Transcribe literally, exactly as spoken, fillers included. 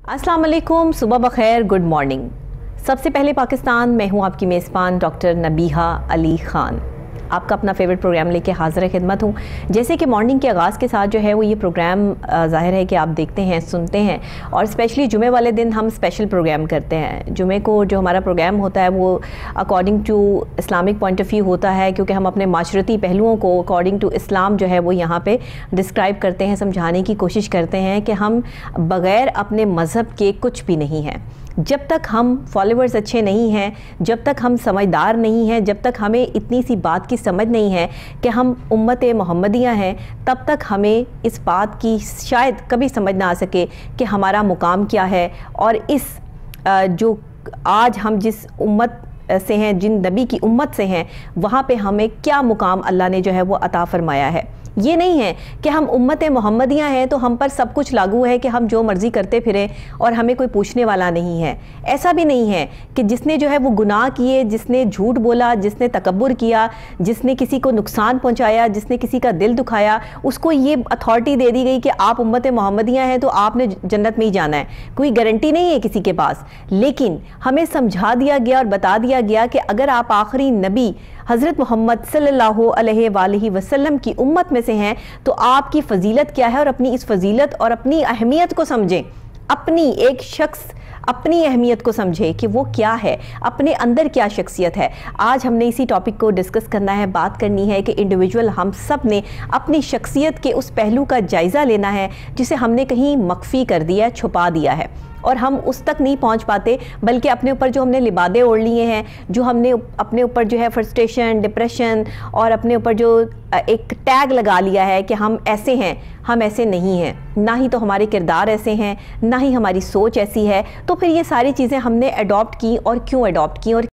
अस्सलाम वालेकुम, सुबह बखैर, गुड मॉर्निंग। सबसे पहले पाकिस्तान, मैं हूँ आपकी मेज़बान डॉक्टर नबीहा अली ख़ान। आपका अपना फेवरेट प्रोग्राम लेके हाज़िर खिदमत हूँ। जैसे कि मॉर्निंग के आगाज़ के साथ जो है वो ये प्रोग्राम ज़ाहिर है कि आप देखते हैं, सुनते हैं, और स्पेशली जुमे वाले दिन हम स्पेशल प्रोग्राम करते हैं। जुमे को जो हमारा प्रोग्राम होता है वो according to Islamic point of view होता है, क्योंकि हम अपने माशरती पहलुओं को अकॉर्डिंग टू इस्लाम जो है वो यहाँ पे डिस्क्राइब करते हैं, समझाने की कोशिश करते हैं कि हम बग़ैर अपने मज़हब के कुछ भी नहीं हैं। जब तक हम फॉलोअर्स अच्छे नहीं हैं, जब तक हम समझदार नहीं हैं, जब तक हमें इतनी सी बात की समझ नहीं है कि हम उम्मत मोहम्मदिया हैं, तब तक हमें इस बात की शायद कभी समझ ना आ सके कि हमारा मुकाम क्या है, और इस जो आज हम जिस उम्मत से हैं, जिन नबी की उम्मत से हैं, वहाँ पे हमें क्या मुकाम अल्लाह ने जो है वो अता फरमाया है। ये नहीं है कि हम उम्मत मोहम्मदिया हैं तो हम पर सब कुछ लागू है कि हम जो मर्ज़ी करते फिरें और हमें कोई पूछने वाला नहीं है। ऐसा भी नहीं है कि जिसने जो है वो गुनाह किए, जिसने झूठ बोला, जिसने तकब्बुर किया, जिसने किसी को नुकसान पहुंचाया, जिसने किसी का दिल दुखाया, उसको ये अथॉरिटी दे दी गई कि आप उम्मत मोहम्मदिया हैं तो आपने जन्नत में ही जाना है। कोई गारंटी नहीं है किसी के पास, लेकिन हमें समझा दिया गया और बता दिया गया कि अगर आप आखिरी नबी हज़रत मोहम्मद सल्लल्लाहु अलैहि वसल्लम की उम्मत में से हैं तो आपकी फ़जीलत क्या है, और अपनी इस फ़जीलत और अपनी अहमियत को समझें। अपनी एक शख्स अपनी अहमियत को समझे कि वो क्या है, अपने अंदर क्या शख्सियत है। आज हमने इसी टॉपिक को डिस्कस करना है, बात करनी है कि इंडिविजुअल हम सब ने अपनी शख्सियत के उस पहलू का जायज़ा लेना है जिसे हमने कहीं मख्फी कर दिया, छुपा दिया है, और हम उस तक नहीं पहुंच पाते, बल्कि अपने ऊपर जो हमने लिबादे ओढ़ लिए हैं, जो हमने अपने ऊपर जो है फ्रस्ट्रेशन, डिप्रेशन, और अपने ऊपर जो एक टैग लगा लिया है कि हम ऐसे हैं, हम ऐसे नहीं हैं, ना ही तो हमारे किरदार ऐसे हैं, ना ही हमारी सोच ऐसी है। तो फिर ये सारी चीज़ें हमने अडॉप्ट की, और क्यों अडॉप्ट की, और